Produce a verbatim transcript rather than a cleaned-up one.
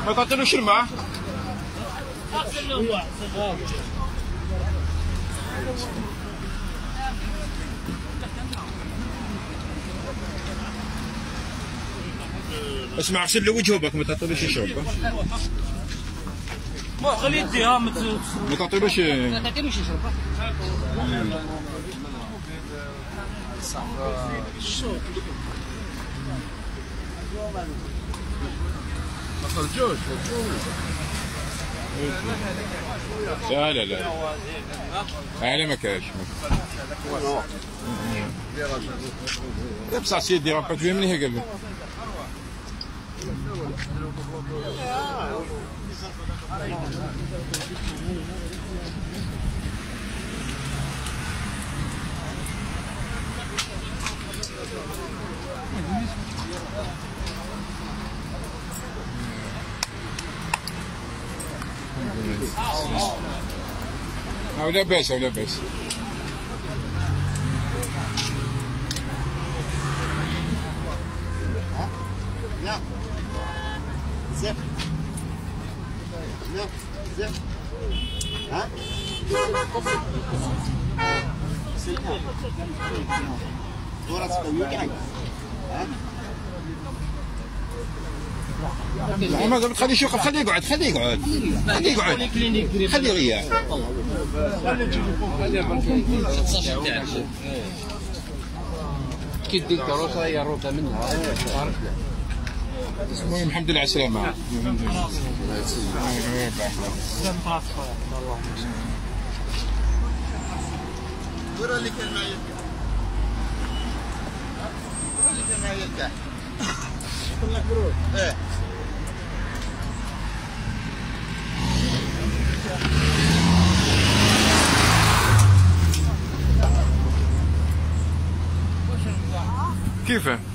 ما تعطيلوش الماء. اسمع اغسل له وجهه بك، ما تعطيلوش يشرب. ما خليه يديها، ما تعطيلوش ما تعطيلوش يشرب. ما خرجوش. لا لا لا لا ما كاينش. بصح سيدي راه فيها منين قال لي. أو لا بأس أو لا بأس. لا زف لا زف ها دورة سبوية ها ما قلت خليه يشوف، خليه يقعد خليه يقعد خليه يقعد خليه يريح. كي ديك الروسه هي الروسه منها. المهم الحمد لله على السلامة. دورة اللي كان معي دورة اللي كان معي يرتاح. كلك برود. ايه. كيفه؟